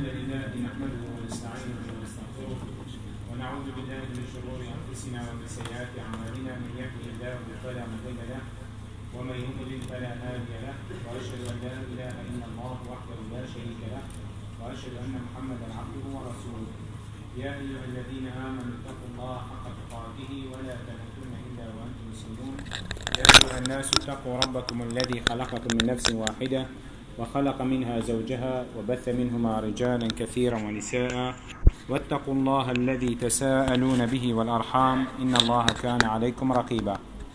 الحمد لله نحمده ونستعينه ونستغفره ونعوذ بالله من شرور أنفسنا ومن سيئات أعمالنا. من يهده الله فلا مضل له ومن يضلل فلا هادي له، وأشهد أن لا إله إلا الله وحده لا شريك له، وأشهد أن محمدا عبده ورسوله. يا أيها الذين آمنوا اتقوا الله حق تقاته ولا تموتن إلا وأنتم مسلمون. يا أيها الناس اتقوا ربكم الذي خلقكم من نفس واحدة وخلق منها زوجها وبث منهما رجالا كثيرا ونساء، واتقوا الله الذي تساءلون به والأرحام إن الله كان عليكم رقيبا.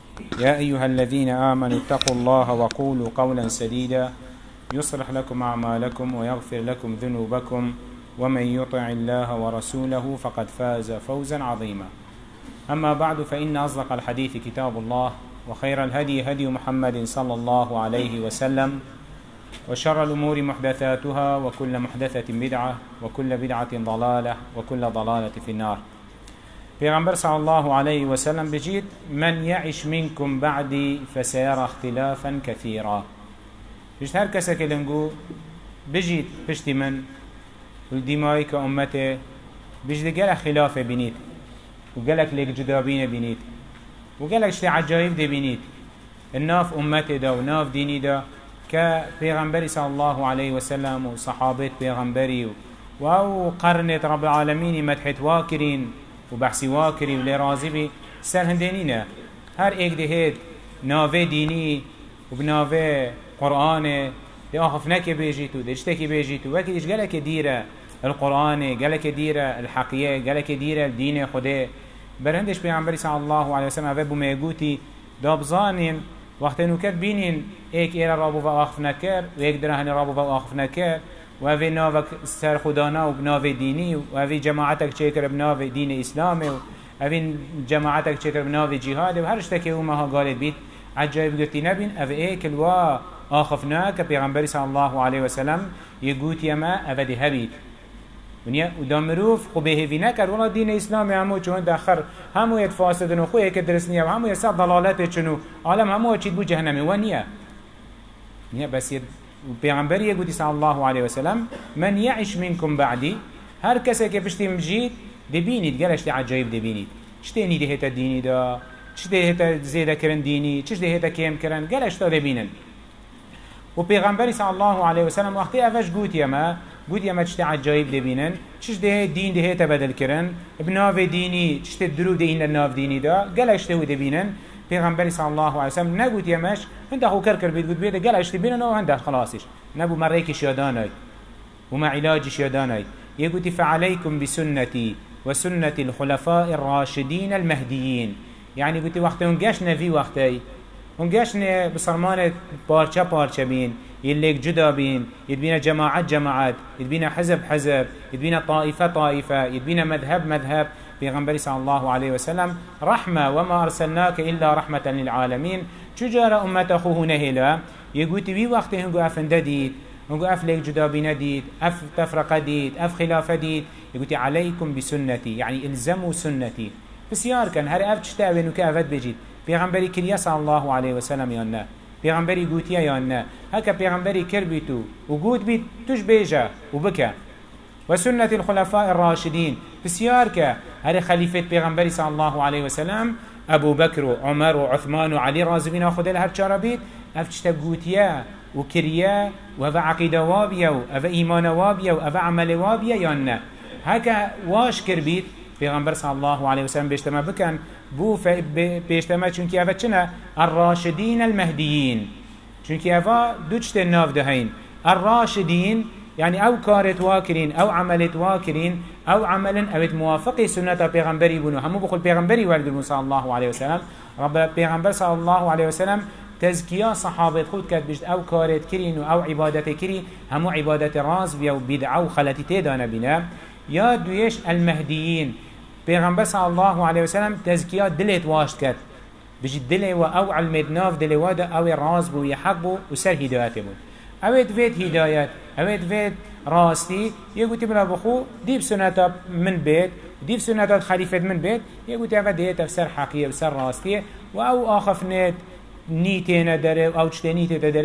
يا أيها الذين آمنوا اتقوا الله وقولوا قولا سديدا يصلح لكم أعمالكم ويغفر لكم ذنوبكم، ومن يطع الله ورسوله فقد فاز فوزا عظيما. أما بعد، فإن أصدق الحديث كتاب الله، وخير الهدي هدي محمد صلى الله عليه وسلم، وشر الأمور محدثاتها، وكل محدثة بدعة، وكل بدعة ضلالة، وكل ضلالة في النار. پیغمبر صلى الله عليه وسلم بجيت: من يعش منكم بعدي فسيرى اختلافا كثيرا. بجيت هر کسا که لنگو بجيت پشتی من والدمائي كأمته بجيت قلق خلاف بنيت، وقلق لك جدابين بنيت، وقلق شتي عجائب دي بنيت الناف أمته دا وناف ديني دا كبيغمبري صلى الله عليه وسلم وصحابة بيغمبري وأو قرنة رب العالمين مدحت واكرين وبحثي واكري ولي رازبي سر هندينينا هر ايك دهيت نافي ديني وبنافي قرآن دي آخفناك بيجيتو ديشتكي بيجيتو وكي ديش قالك ديرة القرآن قالك ديرة الحقية قالك ديرة الدين خده برهندش بيغمبري صلى الله عليه وسلم أفبو ميقوتي دابزانين وقت انو كد بينين ايك ايرا رابو و آخف نكر و ايك درهن رابو و آخف نكر و اوه ناوك سر خدانا و بناو ديني و اوه جماعتك چكر بناو دين اسلامي و اوه جماعتك چكر بناو جهاد و هرشتك اومها قالت بيت عجائب قلتي نبين اوه ايك الوا آخف ناك پیغمبر صلى الله عليه وسلم يقوت يما اوه دي هبيت و دامروف خو بهوی نکرد ولی دین اسلامی همو چون داخر همو ید فاسدن و خو یک درس نیه و همو یسا ضلالت چنو عالم همو چید بو جهنمی و نیه بس پیغمبر یگوتی صلی الله علیه وسلم: من یعش منکم بعدی، هر کسی که پشتی مجید دبینید گلشت عجایب دبینید چطه نیده هتا دینی دا، چطه هتا زیده کرن دینی، چطه هتا کم کرن گلشت دبینن. و پیغمبر صلی الله علیه وسلم وقتی افش گوتی ما چشت عجایب دبینن، چش ده دین ده تبدل کرن، بناو دینی چشت درو ده این ناف دینی دا گلش ده دبینن. پیغمبر صلی الله علیه وسلم نگوت یمش هنده خو کرکر بید گوت بید گلش دبینن و هنده خلاصش نبو مریکش یادانای و ما علاجش یادانای. یگوتی: فعليكم بسنتي وسنة الخلفاء الراشدين المهديين. يعني قلت وقت هنگشن في وقتي هنگشن بصرمان پارچه بین يليك جدا بين يدبينا جماعات يدبينا حزب يدبينا طائفة يدبينا مذهب. بيغمبري صلى الله عليه وسلم: رحمة وما أرسلناك إلا رحمة للعالمين. چجارة أمت أخوه نهلا يقولي بي وقت هنگو أفن ديد هنگو أف ليك جدا بين ديد أف تفرق ديد أف خلاف ديد. يقولي: عليكم بسنتي، يعني إلزموا سنتي. بسيار كان هر أف تشتاوين وكافت بجيد بيغمبري كريا صلى الله عليه وسلم يانا پیغمبری گوتیا یا نه هکا پیغمبری کر بیتو و گوت بیت توش بیجا و بکا و سنة الخلفاء الراشدين بسیار که هر خلیفت پیغمبری صلی الله علیه وسلم ابو بکر و عمر و عثمان و علی رازبین آخوده لهر چارا بیت افتشتا گوتیا و کریا و او عقیده وابیا و او ایمان وابیا و او عمل وابیا یا نه هکا واش کر بیت پیغمبر صلی الله علیه وسلم بیشتما بکن بو پیشتما چونکی اوه چنه الراشدین المهدیین چونکی اوه دوچت ناف دهین الراشدین يعني او كارت واكرين او عملت واكرين او عملا اوت موافق سنة پیغمبری بونو همو بخل پیغمبری والد صلى الله عليه وسلم. رب پیغمبر صلى الله عليه وسلم تزكية صحابة خود كات بجد او كارت كرين او عبادت كري همو عبادت راز بيو بدعو و خلطي تيدانا بنا. يا دويش المهديين پیغمبر صلی الله علیه وسلم تزکیه دلت واشت کرد بجید دلی و او علمت ناف دلی وادا او راز بو یحق بو و سر هدایت بو اوید وید هدایت اوید وید راستی یکوتی بلا بخو دیب سنتا من بید دیب سنتا خلیفت من بید یکوتی اوید دیت افسر حقیه و سر راستیه و او آخف نید نیتی نداره او چته نیتی داره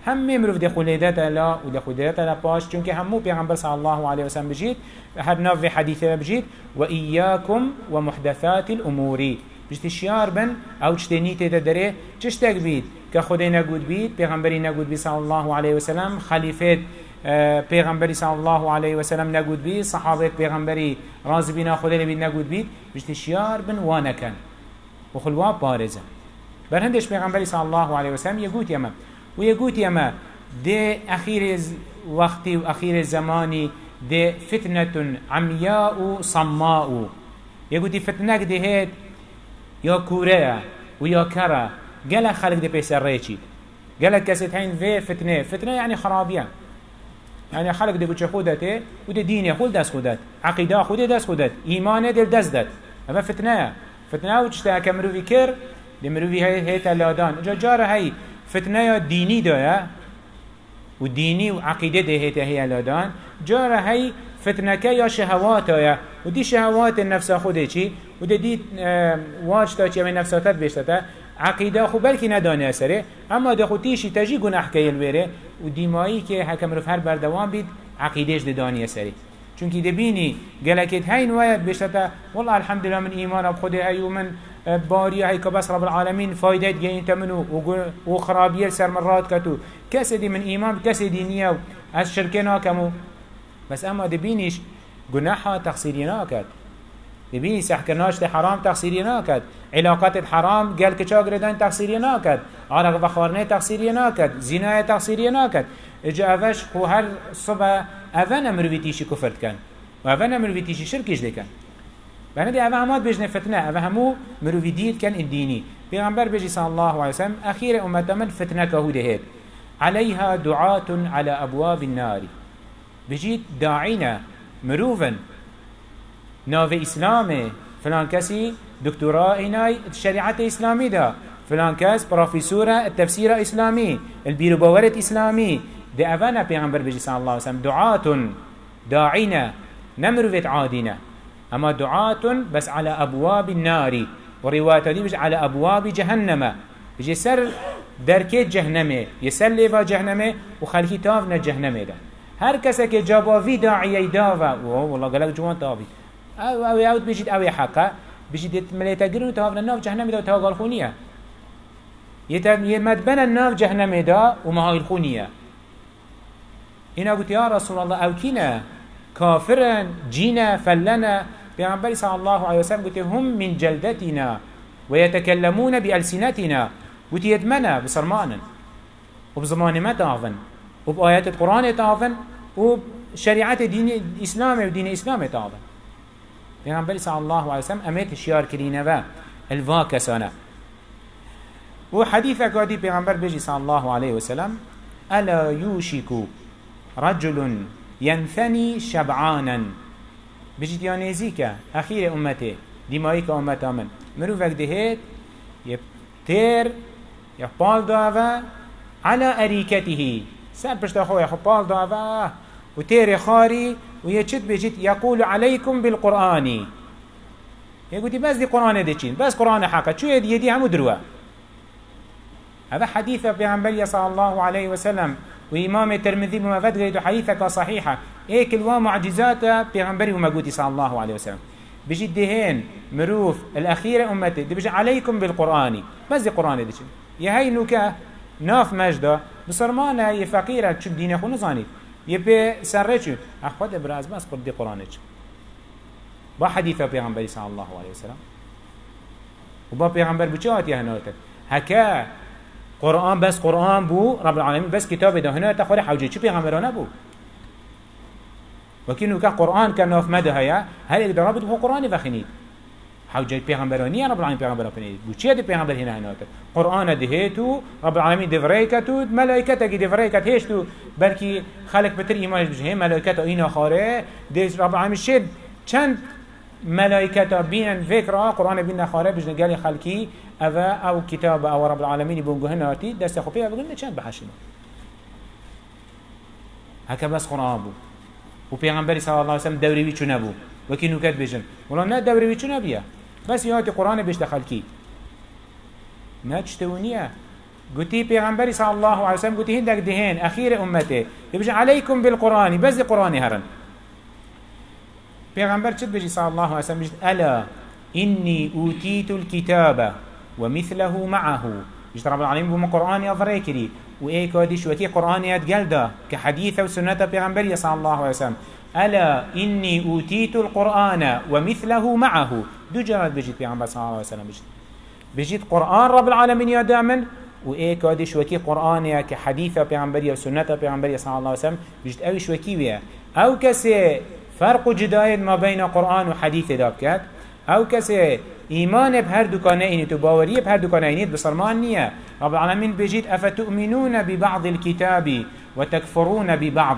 همه مروف ده خلیدت لا و ده خلیدت لا باش چونکه همو پیغمبر صلی الله علیه وسلم بجید هر نوع حدیثه بجید و ایاکم و محدثات الاموری بجید شیار بن او چتنی تیده داره چشتک بید که خدای نگود بید پیغمبری نگود بید صلی الله علیه وسلم خلیفه پیغمبری صلی الله علیه وسلم نگود بید صحابه پیغمبری راضی بینا خدای بید نگود بید بجید شیار بن وانکن و خلوا بارزه برهندش پیغمبری صلی الله علیه وسلم یگوت یما و یگوت یما ده اخیر وقتی و اخیر زمانی ده فتنة عمياء صماء يقولي فتنة دهيت يا كوريا ويا كرا قال خلق ده بيسر ريشيد قال كاسيت هين في فتنة يعني خرابية يعني خلق ده بوش خودته وده دين خود دست خودت عقيدة خود دست خودت إيمان دل دست دت أما فتنة وتشتها كمروي كر لمروي هي تلادان جارة هي فتنة ديني ده وديني وعقيدة ده هي لادان جارة هي فتنة يا شهوات يا ودي شهوات النفس خودي شيء وده دي واجتا شيء من نفساتت بيشتتا عقيدة خو بلكي نداني أسره أما ده خو تيشي تجي گناه كي الويره ودي ماي كي حكم رفهر بردوان بيد عقيدهش ده داني أسره چونكي ده بيني قلقت هاي نوايات بيشتتا والله الحمد لله من إيمان بخده هاي ومن باريا هاي كبس رب العالمين فايدة جاين تمنو وخرابية سر مرات كتو كسدي من إيمان كسدي نيا الشركنا كمو بس أما دبينيش جناحها تقصيرنا كات دبيني سحكناش حرام تقصيرنا كات علاقات الحرام قال كشاغردان تقصيرنا كات عرق بخارنة تقصيرنا كات زنا تقصيرنا كات إجا أفش هو هر صبح أفنا مرويتيشي كفرت كان وأفنا مرويتيشي شركيش دي كان بهندي أفا همات بيجن فتنة أفا همو مرويديت كان الديني بيغمبر بيجي صلى الله عليه وسلم أخير أمة من فتنة كهود هيد عليها دعاة على أبواب النار بجيت داعينا مروفا ناوي إسلامي فلان كسي دكتوراه إناي الشريعة الإسلامي دا فلان كاس بروفيسورة التفسير الإسلامي البيروباورة إسلامي دي أفانا بيغمبر بيجي صلى الله عليه وسلم دعاة داعينا نمروفت عادنا أما دعاة بس على أبواب النار ورواية دي بيجي على أبواب جهنم بيجي سر دركت جهنمه يسر ليفا جهنمه وخلقي تافنا جهنمه ده هر کسی که جوابی داعیه داوا والله قالك جوان تابي او بيجيت او حقا بيجيت مليتا گرو تاونا ناف جهنم دا تا قال خونيه يمدبن الناف جهنم دا وما هاي الخونيه هنا قلت يا رسول الله او كنا كافرا جينا فلنا بيعنبري صلى الله عليه وسلم قلت هم من جلدتنا ويتكلمون بألسنتنا قلت يدمنا بصرمانا وبزمان ما تافن وبآيات القرآن تافن وبشريعة دين الإسلام ودين الإسلام تافن بيعنبري صلى الله عليه وسلم أميت الشيار كرينة الواكسانة وحديث قادي بيعنبر بيجي صلى الله عليه وسلم ألا يوشك رجل ينثني شبعانا بيجي تيانيزيك أخير أمتي دمائك أمتا من مروفك دهيت يبتير يقبال دعوة على أريكته سأل بشتاخوه يقبال دعوة وتير خاري ويجد بيجيت يقول عليكم بالقرآن يقول بس دي قرآن ديشين بس قرآن حقا شو يدي هم دروة هذا حديث بيعنبري صلى الله عليه وسلم وإمام الترمذي بمفاد قريدو حديثك صحيحة إيك الوا معجزات بيعنبري ومقودي صلى الله عليه وسلم بيجي دهين مروف الأخيرة أمتي دي بيجي عليكم بالقرآن بس دي قرآن ديشين يهي نوكا ناف مجدا بصرمانا يفقيرة شو الدين يخو نظاني يبي سرچو أخوات إبراز بس قرد دي قرآنش با حديث بيعنبري صلى الله عليه وسلم وبا بيعنبر بچهات يهنوتك هكا قرآن بس قرآن بو رب العالمين بس كتاب ده هنا تخوري حوجي شو بيغمرانه بو وكينو كقرآن كناف مده هيا هل يقدر رابط هو قرآن فخنيد حوجي بيغمرانية رب العالمين بيغمرانه بو چيه ده بيغمبر هنا هناك قرآن دهيتو رب العالمين دفريكتو ملائكته كي دفريكت هيشتو بلكي خلق بتر إيمانش بجهه ملائكته اينا خاره ده رب العالمين شد چند ملائكة بين فكرة قرآن بين خاره بجن قال خلقي او كتاب او رب العالمين بونجو هناتي دست خوبيه بقولنا چند بحشنا هكا بس قرآن بو وبيغمبري صلى الله عليه وسلم دوري ويچو نبو وكي نوكات بيجن والله نا دوري ويچو نبيه بس ياتي قرآن بيش دخلكي نا تشتونيه قلتي پیغمبری صلى الله عليه وسلم قلتي هندك دهين أخير أمته يبجي عليكم بالقرآن بس القرآن هرن پیغمبر چد بجي صلى الله عليه وسلم بجي ألا إني أوتيت الكتاب ومثله معه بجي رب العالمين بما قرآن يظريكري وإيك وديش وكي قرآن يتقلده كحديث وسنة پیغمبر صلى الله عليه وسلم ألا إني أوتيت القرآن ومثله معه دو جرد بجيت پیغمبر صلى الله عليه وسلم بجيت قرآن رب العالمين يا دامن وإيك وديش وكي قرآن كحديث پیغمبر وسنة پیغمبر صلى الله عليه وسلم بجيت أوش وكي ويا أو كسي فرق جدايد ما بين قرآن وحديث دابكات أو كسي إيمان بهر دكانين تباوري بهر دكانين بصرمان نية رب العالمين بجيت أفتؤمنون ببعض الكتاب وتكفرون ببعض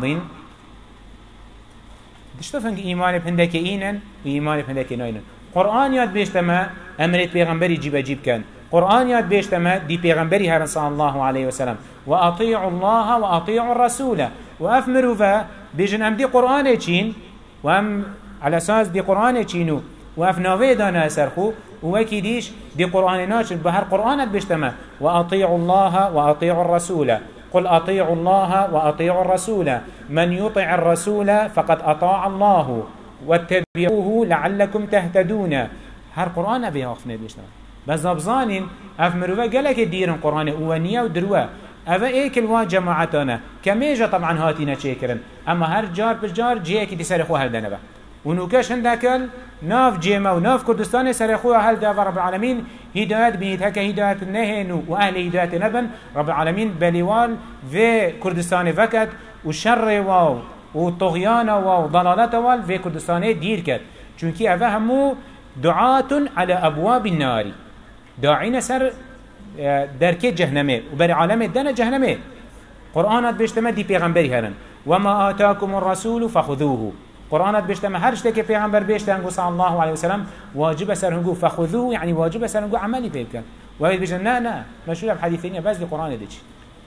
دشتفنك إيمان بهندك إينن وإيمان بهندك ناينن قرآن ياد بيشتما أمرت بيغمبري جيب كان قرآن ياد بيشتما دي بيغمبري هرن صلى الله عليه وسلم وأطيعوا الله وأطيعوا الرسول وأفمروا فا بيجن أم دي قرآن چين وأم على أساس دي قرآن چينو وأفناوي دانا سرخو ووكي ديش دي قرآن ناشر بهر قرآن بيشتما وأطيعوا الله وأطيعوا الرسول قل أطيعوا الله وأطيعوا الرسول من يطع الرسول فقد أطاع الله واتبعوه لعلكم تهتدون هر قرآن بيها وقفنا بيشتما بس نبزانين أفمروا قالك ديرن قرآن أوانية ودروا أفا إيك الوا جماعتنا كميجا طبعا هاتينا شاكرن أما هر جار بجار جيكي دي سرخوها هل دنبا ونوكاش هندكال ناف جيما وناف كردستان سرخوها هل دافا رب العالمين هدايات بنيت هكا هدايات النهن وأهل هدايات نبن رب العالمين بليوال في كردستان فكت والشر واو والطغيان واو وضلالات وال في كردستان دير كت چونكي أفا همو دعاة على أبواب النار داعين سر دركه جهنمه وبر عالم دنا جهنمه قرآنات بيشتمه دي پیغمبری هرن وما آتاكم الرسول فخذوه قرآنات بيشتمه هر شتك پیغمبر بيشتنگو صلى الله عليه وسلم واجب سرهنگو فخذوه يعني واجب سرهنگو عملي بيبكن وهي بيجن نا مشهور بحديثين بس دي قرآن ديش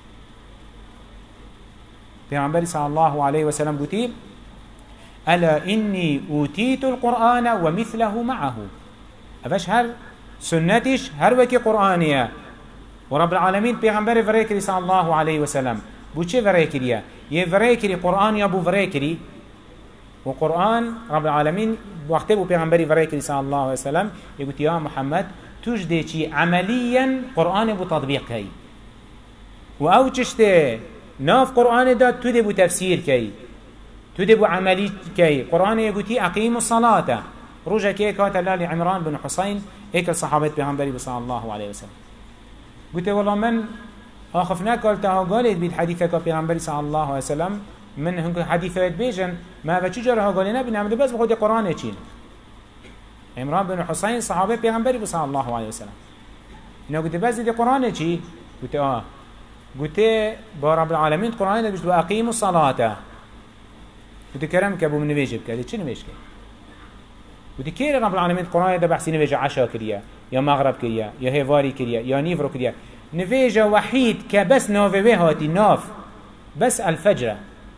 پیغمبر صلى الله عليه وسلم قتيل ألا إني أوتيت القرآن ومثله معه أفش هر سنتش هر وكي قرآنية ورب العالمين پیغمبر فريكري صلى الله عليه وسلم بو چه فريكريا فريكري قرآن يا بو فريكري وقرآن رب العالمين وقت بو پیغمبر فريكري صلى الله عليه وسلم يقول يا محمد تجدي چي عمليا قرآن بو تطبيق كي او چشته ناف قرآن دا تدي بو تفسير كي تدي بو عملي كي قرآن يقول أقيموا الصلاة رجع كي كاتل لعمران بن حسين هيك الصحابة پیغمبر صلى الله عليه وسلم قلت والله من آخفنا قالتها قالت بيت حديثك پیغمبر صلى الله عليه وسلم من هنك حديثات بيجن ما بچي جارها قالنا بنعمل بس بخود قرآن چين عمران بن حسين صحابة پیغمبر صلى الله عليه وسلم إنه قلت بس دي قرآن چي قلت قلت برب العالمين قرآن بيجت وأقيموا الصلاة قلت كرم كابو من نبيجب قلت چه نبيج كي ودي كير رب العالمين القرآن ده بحسي نفيجة عشاء كريا يا مغرب كريا يا هيفاري كريا يا نيفرو كريا نفيجة وحيد كبس نوفي هاتي ناف بس الفجر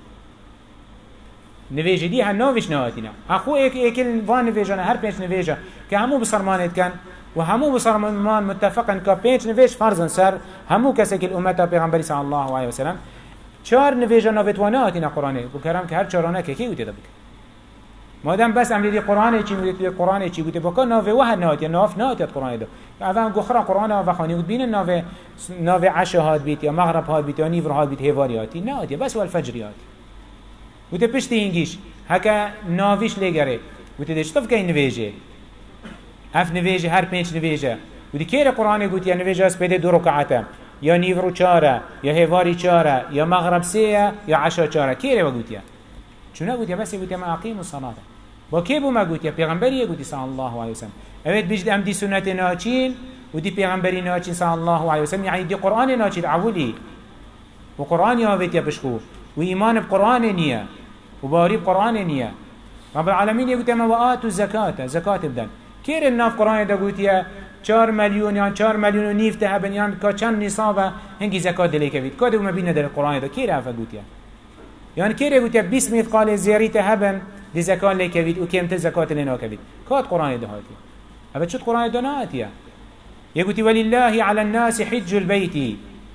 نفيجة دي هنوفيش نهاتينا أخو ايكل فان نفيجة هر بينش نفيجة كهمو بصرمانت كان وهمو بصرمان متفقا كبينش نفيج فرزن سر همو كسك الأمة بيغمبري صلى الله عليه وسلم چار نفيجة نوفيتوانا هاتينا قرآن وكرم كهر چارانه كي وتدبك مادام بس عملي دي قرآن چی میگه قرآن چی گوته بکن ناوه واحد نهات یا ناف نهات قرآن ده اول گخرا قرآن و خانی بود بین ناوه عشاء هات بیت یا مغرب هات بیت یا نیفر هات بیت هواری هاتی نهات بس والفجر هات گوته پشت اینگیش هکا ناویش لگره گوته دیش طف که نویجه اف نویجه هر پنج نویجه گوته کیر قرآن گوته یا نویجه از پیده 2 رکعته یا نیفر 4 یا هواری 4 یا مغرب 3 یا عشاء 4 کیره و گوته چونه گوته بس گوته ما اقیم الصلاه با کی بو مگوت یا پیغمبری گوتی صلی الله علیه وسلم اوید بجد ام دی سنت ناچین و دی پیغمبری ناچین صلی الله علیه وسلم یعنی دی قرآن ناچین عولی و قرآن یاوید یا بشخو و ایمان بقرآن نیه و باری بقرآن نیه رب العالمین یگوت اما و آتو زکات بدن کیر الناف قرآن دا گوتی 4 مليون یا 4 مليون و نیف تهبن یا که چند نصابه هنگی زکات دلی کوید کادو مبینه در قرآن دا کیر افا گوتی يعني كيري قلت 20 مثقال زياريته هبن دي زكاة ليكويد وكيمت زكاة لناكويد كات قرآن دهاتي أبد شد قرآن دهاتي يقولي ولله على الناس حج البيت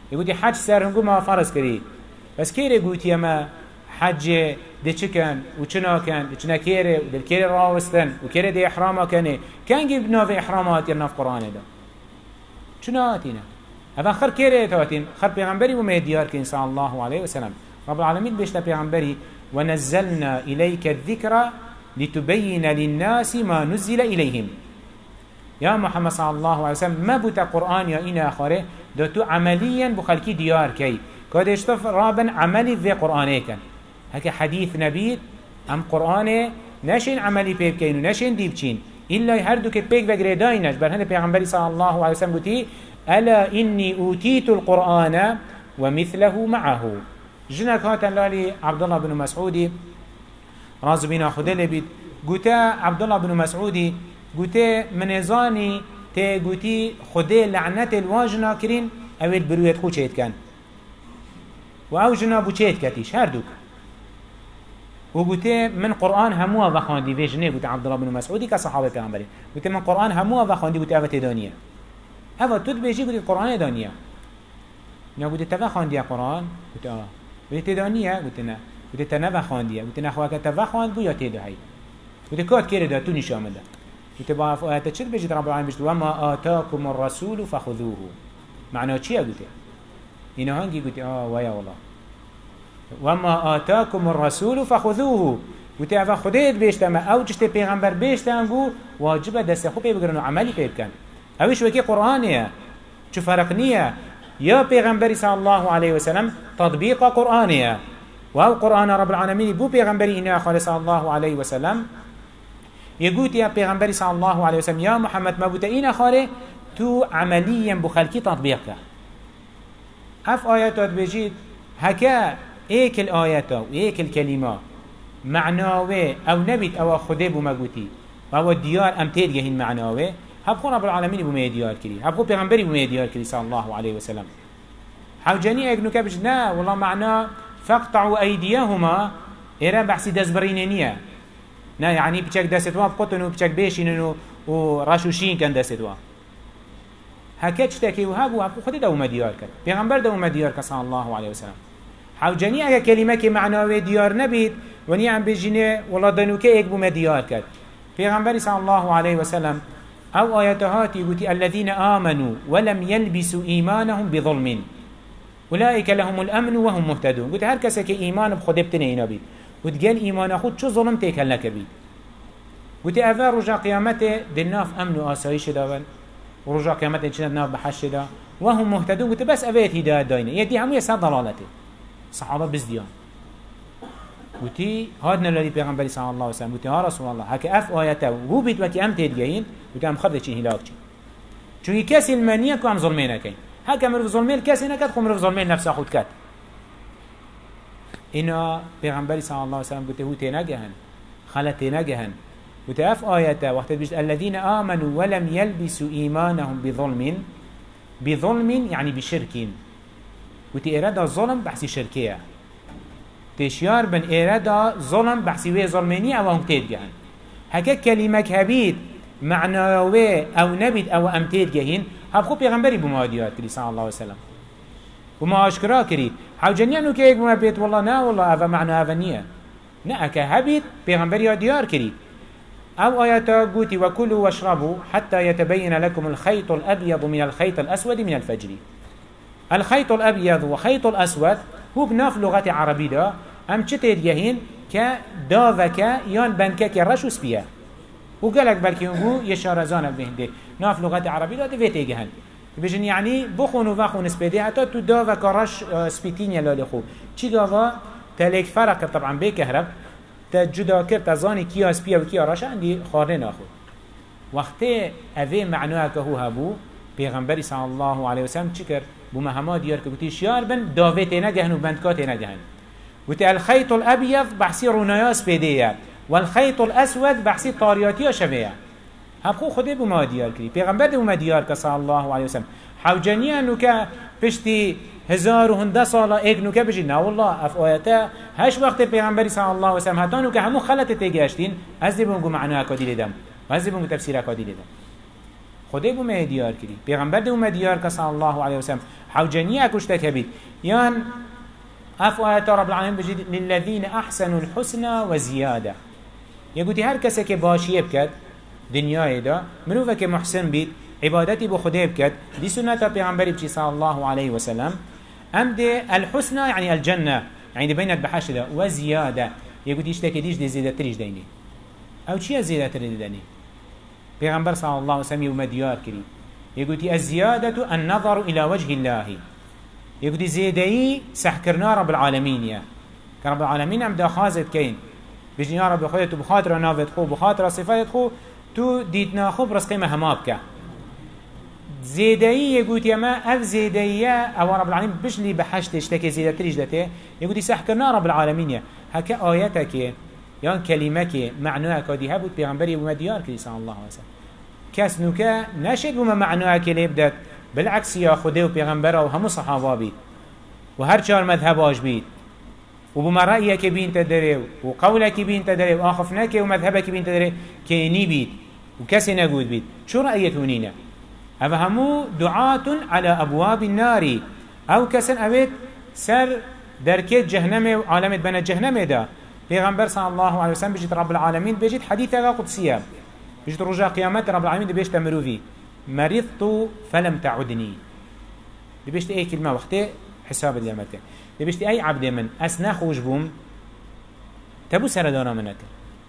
يقولي حج سر هنگو ما فرض كري بس كيري قوتي اما حج دي چكن وچنا كان دي چنا كيري ودي كيري راوستن وكيري دي احراما كاني كان جيب ناف احرامات يرنا في قرآن دا چنا آتينا هذا خر كيري تواتين خر پیغمبري ومهديار كين صلى الله عليه وسلم رب العالمين بيشتا پیغمبري ونزلنا إليك الذكرى لتبين للناس ما نزل إليهم يا محمد صلى الله عليه وسلم ما بوتا قرآن يا إنا آخره دو تو عمليا بخلقي ديار كي كاد اشتف رابا عملي في قرآنه كان هكا حديث نبيت ام قرآنه نشين عملي بيب كينو نشين ديبچين إلا هردو كي بيك وغري داينش بل هنده پیغمبري صلى الله عليه وسلم بوتي ألا إني أوتيت القرآن ومثله معه جنك هاتن لالي عبد الله بن مسعودي راز بنا خده لبيت قوتا عبد الله بن مسعودي قوتا منزاني تي قوتي خده لعنت الواجنا كرين اويل برويت خو چهت كان و او جنا بو چهت كتيش هردوك و قوتا من قرآن هموها وخاندي في جنه قوتا عبد الله بن مسعودي كصحابة پیغمبري قوتا من قرآن هموها وخاندي قوتا اوه تدانيه اوه تود بيجي قوتا قرآن دانيه نا قوتا تفا خاندي قرآن قوتا اوه قوتا تدانيه قوتا نا قوتا تنفا خانديه قوتا نخواك تفا خاند بو يا تدهي قوتا كات كيري دا تو نشامل دا قوتا باف آياتا چد بيجي رب العالمين بيجي وما آتاكم الرسول فخذوه معناه چيه قوتا إنه هنگي قوتا ويا والله وما آتاكم الرسول فخذوه قوتا افا خديت بيشتما او جشت پیغمبر بيشتانگو واجبه دست خو بيبگرن و عملي بيبكن اوش وكي قرآنيه چو فرقنيه يا پیغمبر صلى الله عليه وسلم تطبيق قرآنيه وهو قرآن رب العالمين بو پیغمبر إنه خالص صلى الله عليه وسلم يقول يا پیغمبر صلى الله عليه وسلم يا محمد ما بوتئين خاله تو عمليا بخلقي تطبيقك اف آياتات بجيد هكا ايك الآيات و ايك الكلمة معناوه او نبيت او خده بو مقوتي او الديار امتاد جهين معناوه هبخون رب العالمين بو ميديار كري هبخون پیغمبری بو ميديار كري صلى الله عليه وسلم حوجاني اگنو كبش نا والله معناه فاقطعوا ايديهما ايرا بحثي دزبرينينيه نا يعني بچك دستوا بقطنو بچك بيشينو و راشوشين كان دستوا هكا تشتكي وهابو هبو خده دو مديار كد پیغمبر دو مديار كد صلى الله عليه وسلم حوجاني اگه كلمه كي معناوه ديار نبيت وني عم بجينه والله دنوكي اك بو مديار كد پیغمبر صلى الله عليه وسلم او آياتهاتي قلت الذين آمنوا ولم يلبسوا إيمانهم بظلم أولئك لهم الأمن وهم مهتدون قلت هر كسا كي إيمان بخده بتنينا بيت قلت قال إيمان أخود شو ظلم تيكل لك بيت قلت أفا رجع قيامته دلناف أمن وآسايش داون ورجع قيامته انشنا دناف بحش دا وهم مهتدون قلت بس أفيت هداية داينة يدي همو يساد ضلالته صحابة بزديان قلت هادنا الذي پیغمبر صلى الله عليه وسلم قلت يا رسول الله هكا أف آياته وهو بيت وكي أم تيدقين قلت أم خرده چين هلاك چين چونكي كسي المانية كو أم ظلمين كين هكا مرف ظلمين كسي نكت خو مرف ظلمين نفسه خود كت إنا پیغمبر صلى الله عليه وسلم قلت هو تيناجهن خلت تيناجهن قلت أف آياته وقت بيجت الذين آمنوا ولم يلبسوا إيمانهم بظلم يعني بشرك قلت إرادة الظلم بحثي شركية تشيار بن إرادة ظلم بحثي وي ظلميني أو هم تيدجهن هكا كلمة هبيت معناوه أو نبيت أو أم تيدجهن هبخو پیغمبری بماديات كري صلى الله عليه وسلم وما أشكرا كري حوجني أنو كيك بما بيت والله نا والله أفا معنى أفا نية نا أكا هبيت پیغمبری ديار كري أو آياتا قوتي وكلوا واشربوا حتى يتبين لكم الخيط الأبيض من الخيط الأسود من الفجر الخيط الأبيض وخيط الأسود هو بناف لغة عربية دا أم چتير يهين كدافك يان بنكك رشو سبيا وقالك بلكي هو يشارزانك بهنده ناف لغة عربية دا دفيت يجهن بيجن يعني بخون وفخون سبيدي حتى تو دافك رش سبيتين يلالي خو چي دافا تلك فرق طبعا بكهرب تجدا كر تزاني كيا سبيا وكيا رش عندي خارن اخو وقت اوه معنوها كهو هبو پیغمبری صلی الله علیه وسلم چکر بما هما دیار که گوتی شیار بن داویت نگهن و بندکات نگهن گوتی الخيط الابيض بحثی رونایاس پیدیه والخيط الاسود بحثی طاریاتی شویه هبخو خوده بما دیار کری پیغمبر بما دیار که صلی الله علیه وسلم حوجنی انو که پشتی 1100 ساله ایک نو که بجی نه والله اف آیاته هش وقت پیغمبری صلی الله علیه وسلم هتانو که همو خلط تگشتین از دی بونگو معنی اکادی لیدم و از دی بونگو تفسیر اکادی لیدم خده بو مهديار كري پیغمبر دو مهديار كصلى الله عليه وسلم حوجانية كشتك بيت يان اف آيات رب العالمين بجد للذين احسنوا الحسنى وزيادة يقولي هر كسا که باشيه بكت دنياي دا مروفا که محسن بيت عبادتي بو خده بكت دي سنة پیغمبر بچي صلى الله عليه وسلم ام دي الحسنى يعني الجنة يعني دي بينك بحش دا وزيادة يقولي اشتاكي ديش دي زيادة تريش ديني او چيا زيادة تريش ديني پیغمبر صلى الله عليه وسلم ومديار كري يقولي الزيادة النظر إلى وجه الله يقولي زيادة سحكرنا رب العالمين يا كرب العالمين ام دا خازت كين بجن يا رب خودت بخاطر نافت خو بخاطر صفات خو تو ديتنا خو برس قيمة همابك زيدائي يقول يا ما اف زيدائية او رب العالمين بشلي بحشت اشتكي زيادة تريج داته يقول سحكرنا رب العالمين هكا آياتك يان كلمك معنوها كادي هبوت بيغمبري ومديار كري صلى الله عليه وسلم كاس نوكا ناشد بما معنوها كلي بدات بالعكس يا خده وبيغمبره وهمو صحابه بيت وهر چار مذهباش بيت وبما رأيك بين تدري وقولك بين تدري وآخفناك ومذهبك بين تدري كيني بيت وكسي نقود بيت شو رأيك هنينا أفهموا دعاة على أبواب النار أو كسن أبيت سر دركت جهنم وعالمت بنا جهنم دا پیغمبر صلى الله عليه وسلم بجد رب العالمين بجد حديثة قدسية بجد رجاء قيامات رب العالمين بيش تمروفي مرضت فلم تعدني بيش أي كلمة وقته حساب اليامته بيش أي عبد من أسنا خوش بوم تبو سردانا منك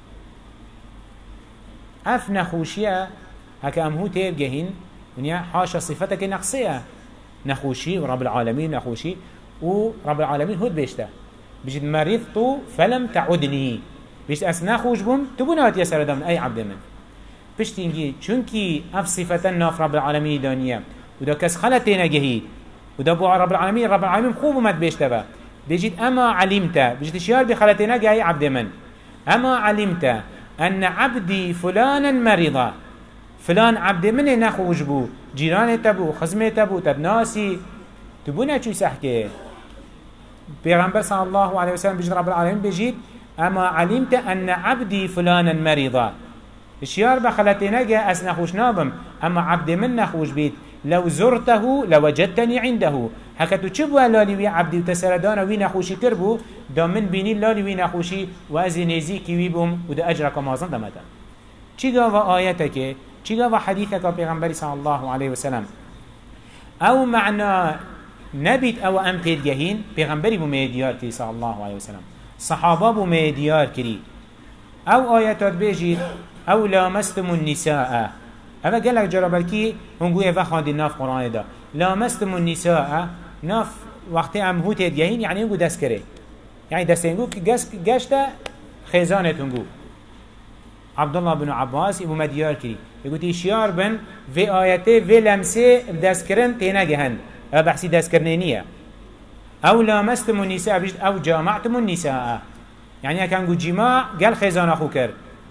أف نخوشية هكا أمهو تيب جهين ونيا حاشا صفتك نقصية نخوشي ورب العالمين نخوشي ورب العالمين هود بيشتا بجد مرضت فلم تعدني بيش أسنا خوش بوم تبونات يسردا من أي عبد من بيش تنجي چونكي أف صفة ناف رب العالمين دانية ودا كس خلتنا جهيد ودا بو رب العالمين خوب ومد بيشتا با بجد أما علمت بجد شيار بخلتنا جاي عبد من أما علمت أن عبدي فلانا مرضا فلان عبد من نخوش بو جيران تبو خزمه تبو تبناسي تبونا چو سحكي پیغمبر صلى الله عليه وسلم بجد رب العالمين بجد أما علمت أن عبدي فلانا مرضا الشيار بخلتنا جاء أس نخوش نابم أما عبد من نخوش بيت لو زرته لوجدتني عنده هكذا تشبه لالي وي عبدي وتسردان وي نخوشي كربو دا من بيني لالي وي نخوشي وازي نزيكي وي بهم ودا أجرك مازن دمتا چي قاوا آياتك چي قاوا حديثك پیغمبر صلى الله عليه وسلم او معنى نبيت او امتد جهين پیغمبری بو ميديار كري صلى الله عليه وسلم صحابه بو ميديار كري او آياتات بيجيت او لامستم النساء اما قال لك جربالكي هنقول ايفا خاندي ناف قرآن دا لامستم النساء ناف وقت ام هو تد جهين يعني هنقول دست كري يعني دست هنقول قشتا خيزانة هنقول عبد الله بن عباس ابو مديار كري يقول اشيار بن في آياته في لمسه دسكرن تينا جهن بحثي دسكرنينية او لامستم النساء او جامعتم النساء يعني كان قد جماع قال خيزان اخو كر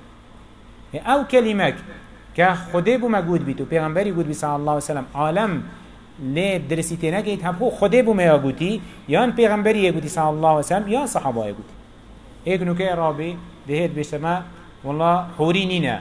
او كلمك كخده بو مقود بيتو پیغمبری قود بي صلى الله عليه وسلم عالم ليه درسي تينا جيت هم خده بو ميقودي يان پیغمبری يقودي صلى الله عليه وسلم يان صحابه يقودي ايك نوكي رابي دهيت بيشتما والله حورينينا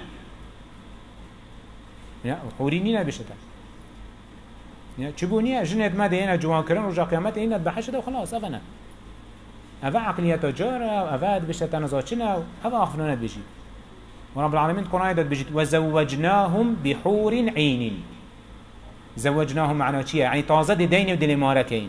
حورينينا بشتا چبونيا جنت ما دينا جوان كرن رجا قيامت هنا بحشده وخلاص افنا افا عقليات جارة افا بشتا نزاچنا افا اخفنانت بجي ورب العالمين قرآن داد بجي وزوجناهم بحور عين زوجناهم معناه چيه يعني تازه دين ودل ماركين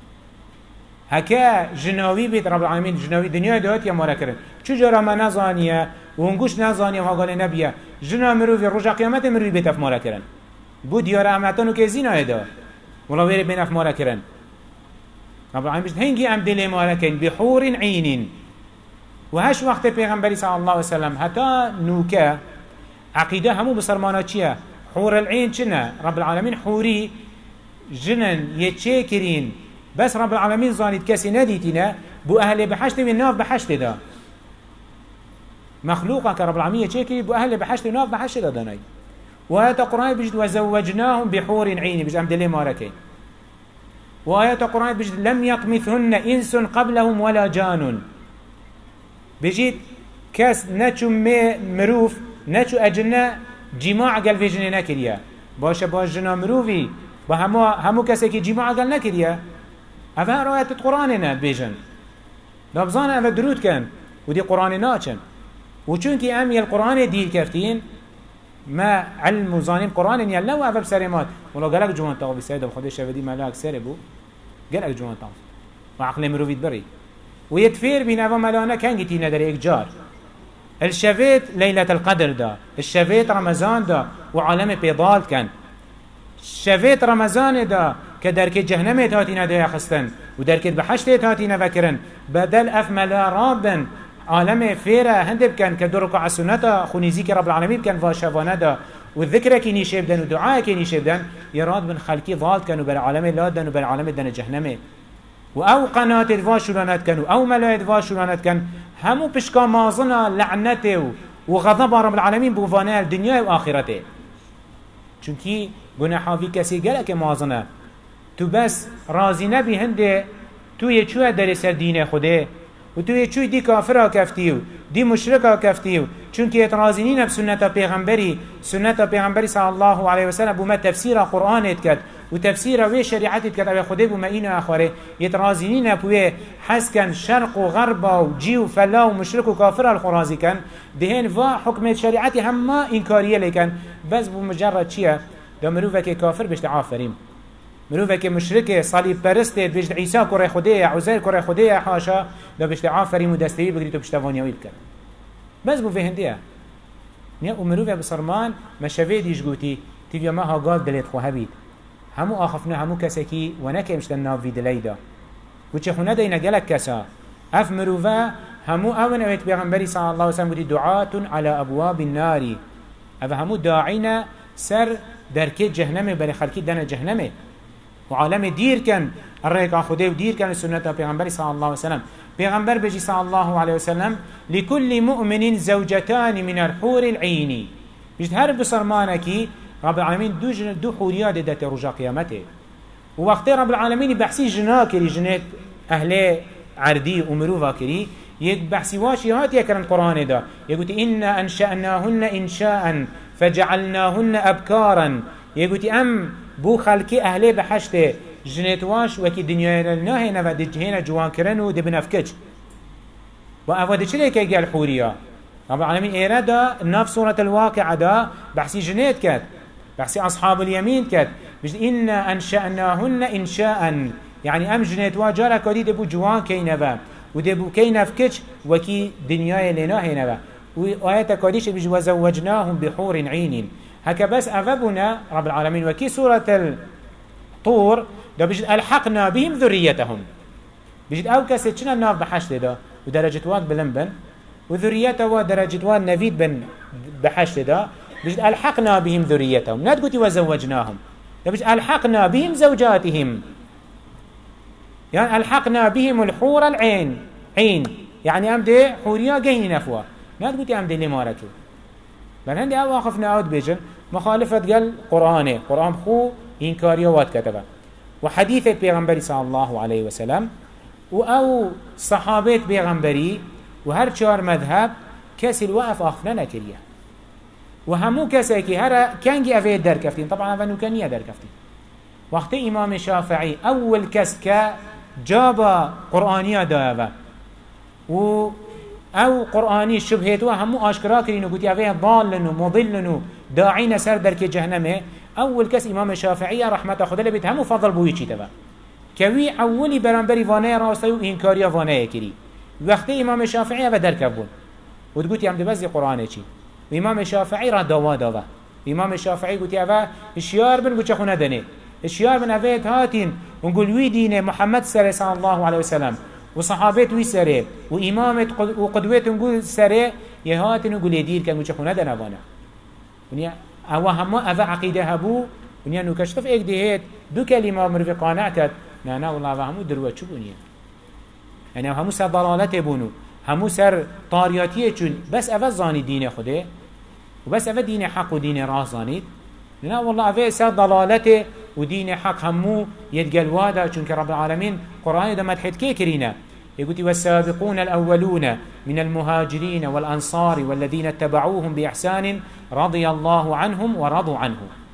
هكا جناوي بيت رب العالمين جناوي دنيا دوات يا ماركرن چو جارا ما نزانيه ونگوش نزانيه وها قال نبيه جنا مروي رجا قيامت مروي بيت اف ماركرن بو ديار عمتانو که زینا دا ولا ويري بين اف ماركرن رب العالمين بجد هنگي ام دل ماركين بحور عين وهش وقت پیغمبری صلى الله عليه وسلم حتى نوكا عقيده همو بسرمانا چيه حور العين چنه رب العالمين حوري جنن يتشكرين بس رب العالمين زانيت كسي نديتنا بو اهل بحشت من ناف بحشت دا مخلوقك رب العالمين يتشكري بو اهل بحشت ناف بحشت دا داناي وآيات القرآن بجد وزوجناهم بحور عين بجد أمد لي ماركين وآيات القرآن بجد لم يطمثهن إنس قبلهم ولا جان بجد كاس نتشو مروف نتشو أجنة جماع قل في جنة نكريا باش جنا مروفي با همو کسی که جماع قل نکریه اوه هر آیت قرآن نه بیجن دابزان اوه درود کن و دی قرآن ناچن و چون که امی القرآن دیر کفتین ما علم و ظانیم قرآن یلا و اوه بسر مات ولا قلق جوان تاقو بسید و خودش شودی ملاک سر بو قلق جوان تاقو و عقل مروفید بری و يتفير بين أبا ملانا كان جتي ندري إكجار الشفيت ليلة القدر دا الشفيت رمضان دا وعالم بيضال كان الشفيت رمضان دا كدرك جهنم تاتينا دا يخستن ودرك بحشت تاتينا فكرن بدل أفملا رابن عالم فيرا هندب كان كدرك عسنتا خنيزيك رب العالمين كان فاشفانا دا والذكر كيني شبدن ودعاء كيني شبدن يراد من خلقي ضال كانوا بالعالم لا دن وبالعالم دن جهنم و او قنات ادواشولانت کن و او ملائ ادواشولانت کن همو پشکا مازنا لعنته و غضب رب العالمین بوفانه الدنیا و آخرته چونکی گناحاوی کسی گلک مازنه تو بس رازی نبی هنده تو یه چوه در سر دین خوده و تو یه چوه دی کافره کفتیو دی مشرکه کفتیو چونکی اترازینی نب سنت پیغمبری صلی الله علیه وسلم بومد تفسیر قرآنت کد و تفسیر و شریعت کد او خوده بوم این آخره اترازینی نبوه حس کن شرق و غرب و جی و فلا و مشرک و کافر الخرازی کن دهن و حکم شریعتی همه انکاریه لیکن بس بمجرد چیه دا مروفه که کافر بشت عافریم مروفه که مشرک صلیب پرسته بجد عیسی کره خوده عزیر کره خوده حاشا دا بشت عافریم و دستوی بگرید و پشتوانیوی بکن بس بو فهندیه نیا و مروفه بسرمان مشوه دیش گوتی تیویا ما ها گال دلیت خواه بید همو آخفنا همو کسی کی و نکمشتن ناوی دلی دا و چه خونه داینا گلک کسا اف مروفه همو اون اویت پیغمبری صلی الله علیه وسلم گوتی دعاتون على ابواب الناری اف همو داعینا سر درکه جهنمه برای خلقی دن جهنمه و عالم دیر کن الرئیق خوده و دیر کن سنت پیغمبری صلی الله علیه وسلم پیغمبر بجی صلی الله علیه وسلم لكل مؤمن زوجتان من الحور العینی بجد هر بسرمانکی رب العالمین دو حوريات دات رجا قيامته ووقت رب العالمين بحثي جنا كري جنات أهل عردي ومروفا كري يك بحثي واشي هات يكرن قرآن دا يقول إنا أنشأناهن إنشاء فجعلناهن أبكارا يقول أم بو خلقي أهل بحشت جنات واش وكي دنيا لناهنا ودجهنا جوان كرنو دي بنفكج وأفاد شليك يقال حوريا رب العالمين إيرادا نف سورة الواقع دا بحثي جنات كات بحثي أصحاب اليمين كات بجد إنا أنشأناهن إنشاء يعني أم جنات واجارة كدي دبو جوان كينبا ودبو كينفكج وكي دنيا لناهنا وآيات كديش بجد وزوجناهم بحور عين هكا بس أفبنا رب العالمين وكي سورة الطور دا بجد ألحقنا بهم ذريتهم بجد أو كسيتشنا ناف بحشت دا ودرجة واد بلنبن وذريته درجة واد نفيد بن بحشت دا بجد ألحقنا بهم ذريتهم لا تقولي وزوجناهم بجد ألحقنا بهم زوجاتهم يعني ألحقنا بهم الحور العين عين يعني أمدي حوريا جيني نفوا لا تقولي أمدي اللي ماركي بل هندي أو واقفنا أود بيجن مخالفة قال قرآن خو إنكاريا واد كتبه وحديثة بيغمبري صلى الله عليه وسلم أو صحابات بيغمبري وهر چار مذهب كسي الوقف آخفنا نكريه وهمو كسي كي هر كانجي أفيد در كفتين طبعا أفنو كانية در كفتين وقت إمام الشافعي أول كس جاب قرآنية داوة أو قرآني شبهتوا همو آشكرا كرينو قلت أفيه ضالنو مضلنو داعين سر در كي جهنمه أول كس إمام الشافعي رحمة خدا لبيت همو فضل بويچي تبا كوي أولي برانبري وانايا راستي وإنكاريا وانايا كري وقت إمام الشافعي أفا در كبون وتقول يا عم بزي قرآن شيء وإمام الشافعي را دوا إمام الشافعي قلت أفا الشيار بن قلت خنا دني الشيار بن أفيت هاتين ونقول وي دين محمد صلى الله عليه وسلم وصحابات وي سري وإمامة وقدوات نقول سري يهاتين نقول يدير كان قلت خنا دنا وانا ونيا أو هم أفا عقيدة هبو ونيا نكشف إيك دهيت دو كلمة مرفي قانعتت نا والله فهمو دروات شو بنيا يعني همو سر ضلالته بونو همو سر طارياتيه چون بس أفا زاني دين خوده وبس أفا دين حق ودين راه زانيد لنا والله أفا سر ضلالته ودين حق همو يتقلوادا چونك رب العالمين قرآن دا مدحت كي كرينا يقول والسابقون الأولون من المهاجرين والأنصار والذين اتبعوهم بإحسان رضي الله عنهم ورضوا عنه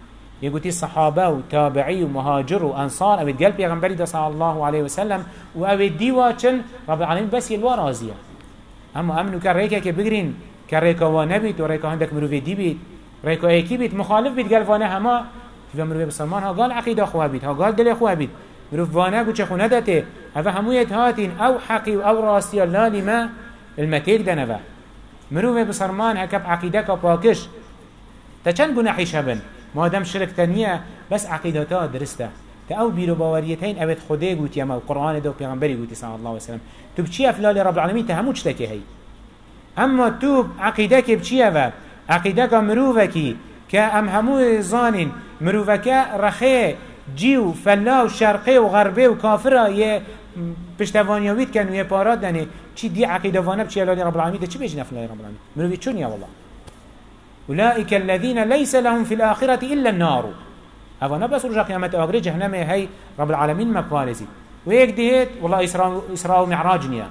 يقولي الصحابة وتابعي ومهاجر وأنصار أبد قلب يغنبري ده صلى الله عليه وسلم وأبد ديواتشن رب العالمين بس يلوى رازية أما أمنوا كريكا كبقرين كريكا ونبيت وريكا عندك مروفي دي بيت ريكا ايكي بيت مخالف بيت قلب وانا هما في مروفي بسلمان ها قال عقيدة أخوها بيت ها قال دل أخوها بيت مروف وانا قد شخو ندته هذا هموية هاتين أو حقي أو راسي الله لما المتيك دنبا مروفي بسلمان هكب عقيدة كباكش تچند گناحی شبن ما دام شرک تنیه بس عقیدتا درسته تا او بیرو باوریتین اوید خوده گوتی اما قرآن دو پیغمبری گوتی صلی الله علیه وسلم تو بچی افلال رب العالمین تا همو چتکی هی اما تو عقیده که بچی افا عقیده که مروفه کی که ام همو زانین مروفه که رخه جیو فلا و شرقه و غربه و کافره یه پشتوانیوید کن و یه پارات دنه چی دی عقیده وانه بچی افلال رب العالمین تا چی بیجن افلال رب العالمین مروفی چون یا والله أولئك الذين ليس لهم في الآخرة إلا النار هذا نبس رجع قيامة آخرة جهنم هي رب العالمين مكوالزي ويك ديت والله إسراء ومعراج نيا